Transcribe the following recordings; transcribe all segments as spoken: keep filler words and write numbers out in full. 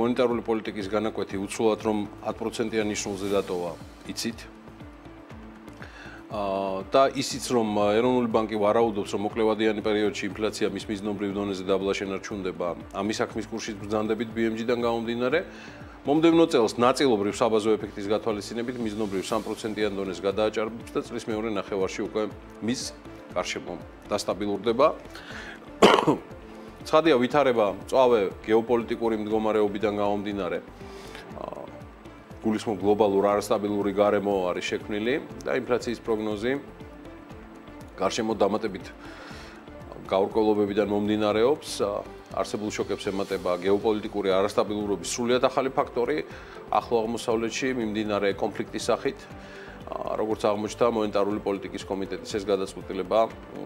მონეტარული პოლიტიკის განაკვეთი უცვლად რომ ათი პროცენტიან ნიშნულზე დატოვა, იცით? და ისიც რომ ეროვნული ბანკი ვარაუდობს რომ მოკლევადიანი პერიოდში ინფლაცია მის მიზნობრივ დონეზე დაბლა შენარჩუნდება ამის საქმის კურსის ბრძანდებით ბი ემ ჯი-დან გამომდინარე მომდევნო წელს ნაწილობრივ საბაზო ეფექტის გათვალისწინებით მიზნობრივ სამი პროცენტიან დონეს გადააჭარბებს და წლის მეორე ნახევარში უკვე მის გარშემო დასტაბილურდება. ცხადია ვითარება მწვავე გეოპოლიტიკური მდგომარეობიდან გამომდინარე გულისხმობ გლობალურ არასტაბილური გარემო არის შექმნილი და ინფლაციის პროგნოზი გარშემო დამატებით გაურკვევლობებიდან მომდინარეობს არსებულ შოკებს ემატება გეოპოლიტიკური არასტაბილურობის სრულიად ახალი ფაქტორი ახლო აღმოსავლეთში მიმდინარე კონფლიქტის სახით როგორც აღმოჩნდა მონეტარული პოლიტიკის კომიტეტის ეს გადაწყვეტილება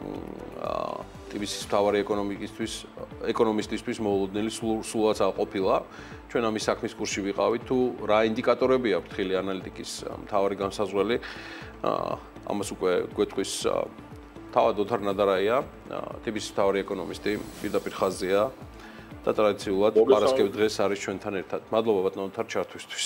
ტიბისის მთავარი ეკონომიკისთვის ეკონომისტისთვის მოულოდნელი სულაც არ ყოფილა ჩვენ ამის საქმის კურსში ვიყავით თუ რა ინდიკატორები აქვს ხილი ანალიტიკის მთავარი განსაზღვრელი ამას უკვე გვეთქვის თავად ოთარ ნადარაია ტიბისის მთავარი ეკონომისტი პირდაპირ ხაზზეა და ტრადიციულად პარასკევი დღეს არის ჩვენთან ერთად მადლობა ბატონო ოთარ ჩართვისთვის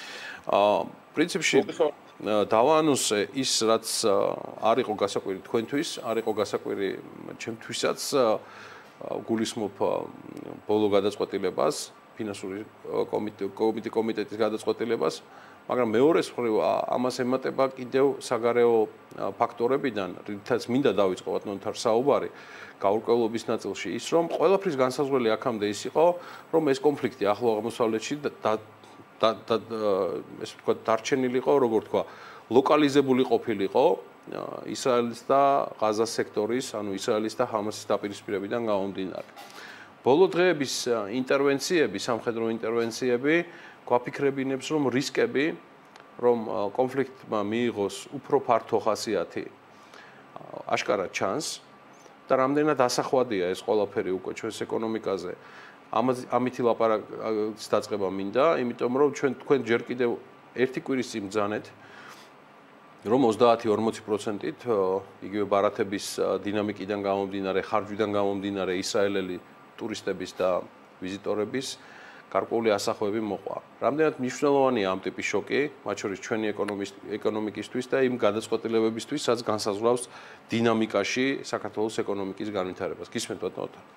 პრინციპში დავაანონსე ის რაც არ იყო გასაკვირი თქვენთვის არ იყო გასაკვირი ჩემთვისაც გულისხმობ ბოლო გადაწყვეტილებას ფინანსური კომიტეტის გადაწყვეტილებას მაგრამ მეორე მხრივ ამას ემატება კიდევ საგარეო ფაქტორებიდან რითაც მინდა დავიწყო ბატონო ოთარ საუბარი გაურკვევლობის ნაწილში ის რომ ყველაფრის განსაზღვრელი აქამდე ის იყო რომ ეს კონფლიქტი ახლო აღმოსავლეთში და ეს თქვა დარჩენილი იყო როგორ თქვა ლოკალიზებული ყოფილიყო ისრაელის და ღაზას სექტორის ანუ ისრაელის და ჰამასის დაპირისპირებიდან გამომდინარე ბოლო დღეების ინტერვენციები სამხედრო ინტერვენციები გვაფიქრებინებს რომ რისკები რომ კონფლიქტმა მიიღოს უფრო ფართო ხასიათი აშკარად ჩანს და რამდენად ასახვადია ეს ყველაფერი უკვე ჩვენს ეკონომიკაზე ამითი ლაპარაკის დაწყება მინდა, იმიტომ რომ ჩვენ თქვენ ჯერ კიდევ ერთი კვირის წინ ბრძანეთ, რომ ოცდაათი ორმოცი პროცენტით იგივე ბარათების დინამიკიდან გამომდინარე, ხარჯვიდან გამომდინარე ისრაელელი ტურისტების და ვიზიტორების გარკვეული ასახვევები მოყვა. რამდენად მნიშვნელოვანია ამ ტიპის შოკი, მათ შორის ჩვენი ეკონომიკისთვის და იმ გადაწყვეტილებებისთვის, რაც განსაზღვრავს დინამიკაში საქართველოს ეკონომიკის განვითარებას. გისმენთ ბატონო ოთარ?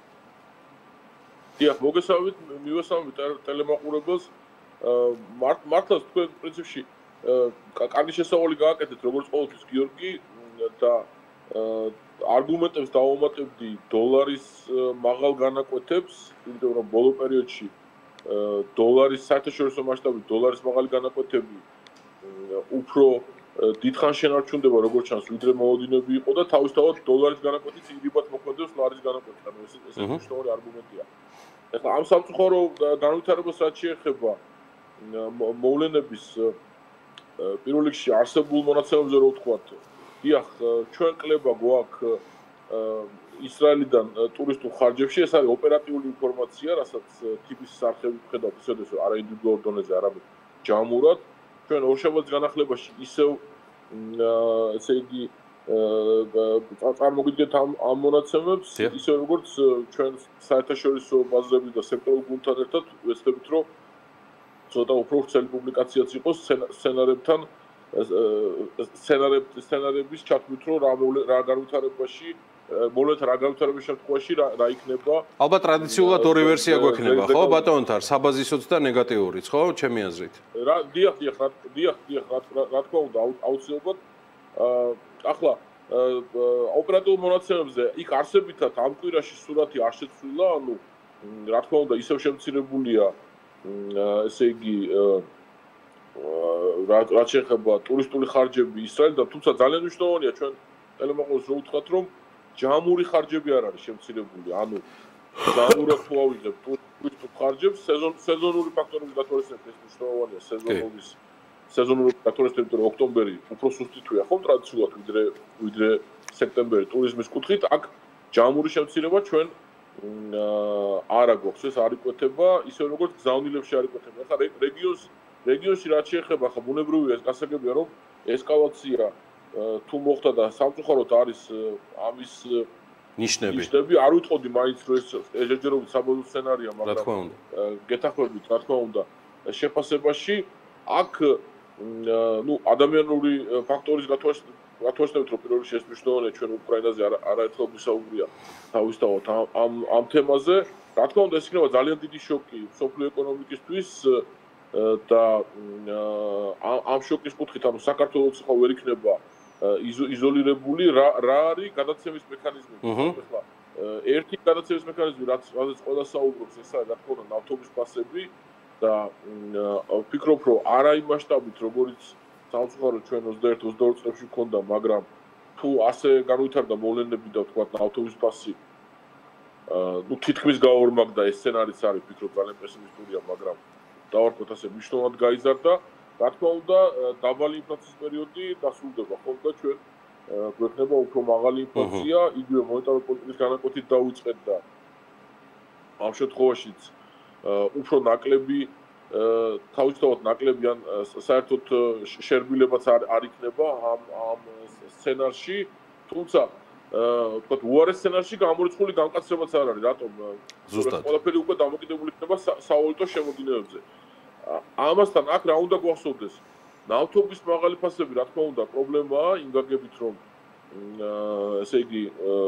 დიახ, მოგესალმებით, მივესალმებით ტელემაყურებელს. მართლაც თქვენ პრინციპში კარგი შესავალი გააკეთეთ, როგორც ყოველთვის გიორგი და არგუმენტებს დავამატებდი დოლარის მაღალ განაკვეთებს, იმიტომ რომ ბოლო პერიოდში დოლარის საერთაშორისო მასშტაბით დოლარის მაღალი განაკვეთები უფრო დიდხანს შენარჩუნდება, როგორც ჩანს, ვიდრე მოლოდინები იყო და თავისთავად დოლარის განაკვეთით იგივე მოქმედებს ლარის განაკვეთით. ანუ ეს ეს მნიშვნელოვანი არგუმენტია. ეხლა ამ სამწუხარო განვითარებას რაც შეეხება მოვლენების პირველ რიგში არსებულ მონაცემებზე რო ვთქვათ, დიახ, ჩვენ კლება გვაქვს ისრაელიდან ტურისტულ ხარჯებში, ეს არის ოპერატიული ინფორმაცია, რასაც ტიბის არხები ვხედავთ, ისედაც არა ინდივიდუალურ დონეზე, არამედ ჯამურად. ჩვენ ორშაბათის განახლებაში ისევ ესე იგი წარმოგიდგენთ ამ მონაცემებს, ისე როგორც ჩვენ საერთაშორისო ბაზრების და სექტორულ გუნდთან ერთად ვეცდებით, რომ ცოტა უფრო ვრცელი პუბლიკაციაც იყოს სცენარებთან, სცენარების ჩათვლით, რომ რა განვითარებაში მოვლენთა რა განვითარების შემთხვევაში რა იქნება. ალბათ ტრადიციულად ორი ვერსია გვექნება, ხო, ბატონო თარ, საბაზისოც და ნეგატიურიც, ხო, ჩემი აზრით. რა, დიახ, დიახ, დიახ, დიახ, რა თქმა უნდა, აუცილებლად. ახლა ოპერატიულ მონაცემებზე იქ არსებითად ამ კვირაში სურათი არ შეცვლილა, ანუ რა თქმა უნდა, ისევ შემცირებულია, ესე იგი რაც შეეხება ტურისტული ხარჯები ისრაელიდან, თუმცა ძალიან მნიშვნელოვანია ჩვენ ტელემაყურებელს რო ვთქვათ, რომ ჯამური ხარჯები არ არის შემცირებული, ანუ ჯამურად თუ ავიღებ ტურისტულ ხარჯებს, სეზონური ფაქტორების გათვალისწინებით ეს მნიშვნელოვანია, სეზონურის სეზონური ფაქტორები, რომ ოქტომბერი უფრო სუსტი თვეა, ხომ ტრადიციულად ვიდრე ვიდრე სექტემბერი ტურიზმის კუთხით, აქ ჯამური შემცირება ჩვენ არ აგვაქვს, ეს არ იკვეთება, ისე როგორც გზავნილებში არ იკვეთება. ახლა რეგიონს რეგიონში რაც შეეხება, ახლა ბუნებრივია ეს გასაგებია, რომ ესკალაცია თუ მოხდა და სამწუხაროდ არის ამის ნიშნები. ნიშნები არ ვიტყოდი მაინც რომ ეს ეჯერჯერობით საბოლოო სცენარია, მაგრამ გეთახმებით, რა თქმა უნდა, შეფასებაში აქ ну ადამიანური ფაქტორის გათვალისწინებით რომ პირველ რიგში ეს მნიშვნელოვანია ჩვენ უკრაინაზე არაერთხელ ვისაუბრია თავისთავად ამ ამ თემაზე. რა თქმა უნდა ეს იქნება ძალიან დიდი შოკი სოფლიო ეკონომიკისთვის და ამ შოკის კუთხით ანუ საქართველოს ხო ვერ იქნება იზოლირებული რა რა არის გადაცემის მექანიზმი. ახლა ერთი გადაცემის მექანიზმი რაც რაზეც ყველა საუბრობს ეს არის რა თქმა უნდა ნავთობის ფასები და ვფიქრობ რომ არა იმ მასშტაბით როგორიც სამწუხაროდ ჩვენ ოცდაერთი ოცდაორი წლებში გქონდა, მაგრამ თუ ასე განვითარდა მოვლენები და თქვა ნავთობის ფასი ну თითქმის გაორმაგდა ეს სცენარიც არის ვფიქრობ ძალიან პესიმისტურია, მაგრამ დავარქოთ ასე მნიშვნელოვნად გაიზარდა. რა თქმა უნდა დაბალი ინფლაციის პერიოდი დასრულდება ხოლმე და ჩვენ გვექნება უფრო მაღალი ინფლაცია, იგივე მონეტარული პოლიტიკის განაკვეთით დაუწყეთ და ამ შემთხვევაშიც უფრო ნაკლები თავისთავად ნაკლები ან საერთოდ შერბილებაც არ იქნება ამ ამ სცენარში, თუმცა თქვა უარეს სცენარში გამორიცხული განკაცებაც არ არის, რატომ ყველაფერი უკვე დამოკიდებული იქნება სავალუტო შემოდინებებზე. ამასთან აქ რა უნდა გვახსოვდეს? ნავთობის მაღალი ფასები, რა თქმა უნდა, პრობლემაა იმ გაგებით, რომ ესე იგი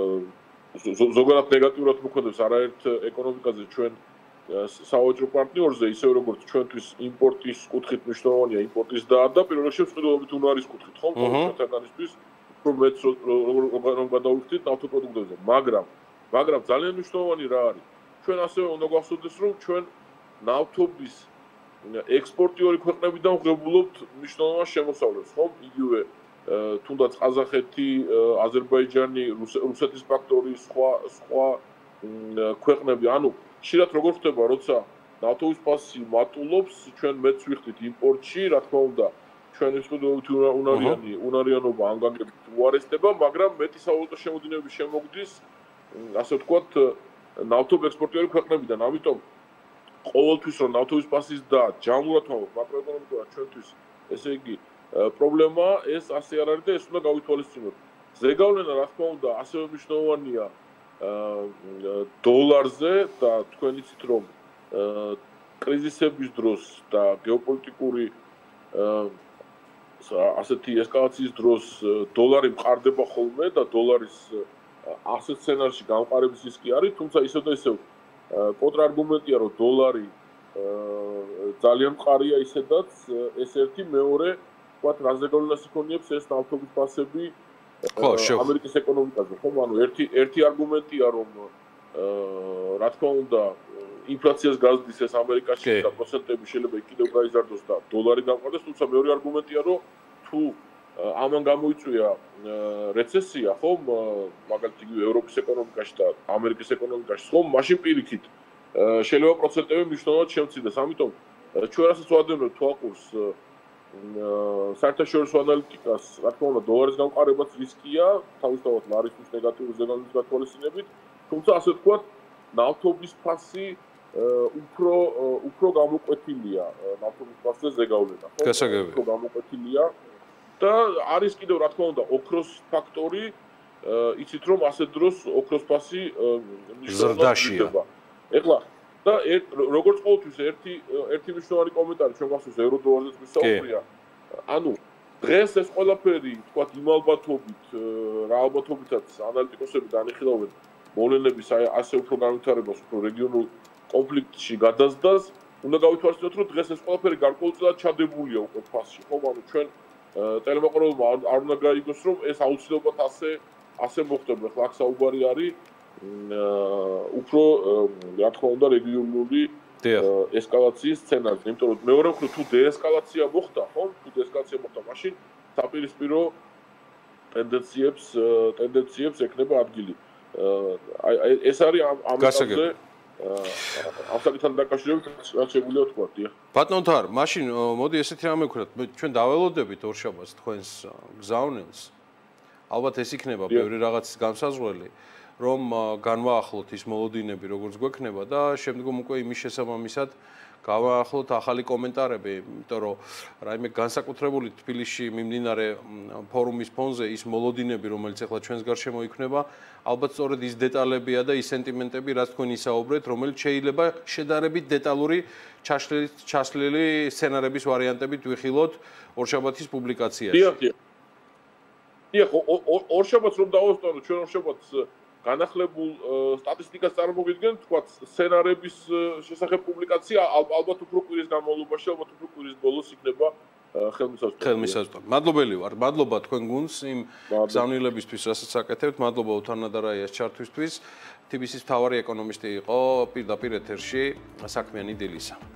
ზოგადად ნეგატიურად მოქმედებს არაერთ ეკონომიკაზე ჩვენ სავაჭრო პარტნიორზე, ისე როგორც ჩვენთვის იმპორტის კუთხით მნიშვნელოვანია იმპორტის და და პირველ რიგში წყვილობით უნარის კუთხით, ხო? ჩვენთანისთვის რომ მეც რომ გადავიხდით ნავთობპროდუქტებზე, მაგრამ მაგრამ ძალიან მნიშვნელოვანი რა არის? ჩვენ ასევე უნდა გვახსოვდეს, რომ ჩვენ ნავთობის ექსპორტიორი ქვეყნებიდან ვღებულობთ მნიშვნელოვან შემოსავლებს, ხო? იგივე თუნდაც ყაზახეთი, აზერბაიჯანი, რუსეთის ფაქტორი, სხვა სხვა ქვეყნები, ანუ ხშირად როგორ ხდება, როცა ნავთობის ფასი მატულობს, ჩვენ მეც ვიხდით იმპორტში, რა თქმა უნდა, ჩვენი სპეციფიკური უნარიანი უნარიანობა ამ გაგებით უარესდება, მაგრამ მეტი სავალუტო შემოდინებები შემოგდის, ასე ვთქვათ, ნავთობ ექსპორტიორი ქვეყნებიდან. ამიტომ ყოველთვის რომ ნავთობის ფასის და ჯამურად მაკროეკონომიკურად ჩვენთვის, ესე იგი, პრობლემა ეს ასე არ არის და ეს უნდა გავითვალისწინოთ. ზეგავლენა, რა თქმა უნდა, ასევე მნიშვნელოვანია დოლარზე და თქვენ იცით რომ კრიზისების დროს და გეოპოლიტიკური ასეთი ესკალაციის დროს დოლარი მყარდება ხოლმე და დოლარის ასეთ სცენარში გამყარების რისკი არის, თუმცა ისევ და ისევ კონტრარგუმენტია რომ დოლარი ძალიან მყარია ისედაც, ეს ერთი, მეორე, ვთქვათ, რა ზეგავლენას იქონიებს ეს ნავთობის ფასები ამერიკის ეკონომიკაზე, ხო? ანუ ერთი ერთი არგუმენტია რომ რა თქმა უნდა ინფლაციას გაზრდის ეს ამერიკაში და პროცენტები შეიძლება კიდევ გაიზარდოს და დოლარი გამყარდეს, თუმცა მეორე არგუმენტია რომ თუ ამან გამოიწვია რეცესია, ხო? მაგალითად იგივე ევროპის ეკონომიკაში და ამერიკის ეკონომიკაში, ხო? მაშინ პირიქით შეიძლება პროცენტები მნიშვნელოვნად შემცირდეს. ამიტომ ჩვენ რასაც ვადევნებთ თვალყურს საერთაშორისო ანალიტიკას, რა თქმა უნდა, დოლარის გამყარებაც რისკია, თავისთავად ლარისთვის ნეგატიური ზეგავლენის გათვალისწინებით, თუმცა ასე ვთქვათ, ნავთობის ფასი უფრო უფრო გამოკვეთილია, ნავთობის ფასზე ზეგავლენა, ხო? უფრო გამოკვეთილია და არის კიდევ რა თქმა უნდა, ოქროს ფაქტორი, იცით რომ ასეთ დროს ოქროს ფასი მნიშვნელოვნად ზრდაშია. ეხლა და როგორც ყოველთვის ერთი ერთი მნიშვნელოვანი კომენტარი ჩვენ გვახსოვს ევროდოლარზეც ვისაუბრია. ანუ დღეს ეს ყველაფერი, თქვათ, იმ ალბათობით, რა ალბათობითაც ანალიტიკოსები განიხილავენ მოვლენების ასე უფრო განვითარებას, უფრო რეგიონულ კონფლიქტში გადაზრდას, უნდა გავითვალისწინოთ, რომ დღეს ეს ყველაფერი გარკვეულწილად ჩადებულია უკვე ფასში, ხო? ანუ ჩვენ ტელემოყარებელმა არ უნდა გაიგოს, რომ ეს აუცილებლად ასე ასე მოხდება. ახლა აქ საუბარი არის უფრო რა თქმა უნდა რეგიონული ესკალაციის სცენარზე, იმიტომ რომ მეორე მხრივ თუ დეესკალაცია მოხდა, ხო? თუ დეესკალაცია მოხდა, მაშინ საპირისპირო ტენდენციებს ტენდენციებს ექნება ადგილი. აი ეს არის ამ ამაზე ამ საკითხთან დაკავშირებით რაც შეგვიძლია თქვა, დიახ. ბატონ თარ, მაშინ მოდი ესეთი რამე ვქნათ, ჩვენ დაველოდებით ორშაბათს თქვენს გზავნილს. ალბათ ეს იქნება ბევრი რაღაცის განსაზღვრელი. რომ განვაახლოთ ის მოლოდინები, როგორც გვექნება და შემდგომ უკვე იმის შესაბამისად გავაახლოთ ახალი კომენტარები, იმიტომ რომ რაიმე განსაკუთრებული თბილისში მიმდინარე ფორუმის ფონზე ის მოლოდინები, რომელიც ახლა ჩვენს გარშემო იქნება, ალბათ სწორედ ის დეტალებია და ის სენტიმენტები, რაც თქვენ ისაუბრეთ, რომელიც შეიძლება შედარებით დეტალური ჩაშლილი სცენარების ვარიანტებით ვიხილოთ ორშაბათის პუბლიკაციაში. დიახ, დიახ. დიახ, ორშაბათს რომ დავასწორო, ჩვენ ორშაბათს განახლებულ სტატისტიკას წარმოგიდგენთ, თქვა სცენარების შესახებ პუბლიკაცია ალბათ უფრო კვირის განმავლობაში, ალბათ უფრო კვირის ბოლოს იქნება ხელმისაწვდომი. ხელმისაწვდომი. მადლობელი ვარ. მადლობა თქვენ გუნდს იმ გზავნილებისთვის, რასაც აკეთებთ. მადლობა უთანადარაიას ჩართვისთვის. თბილისის მთავარი ეკონომისტი იყო პირდაპირ ეთერში საქმიანი დილისა.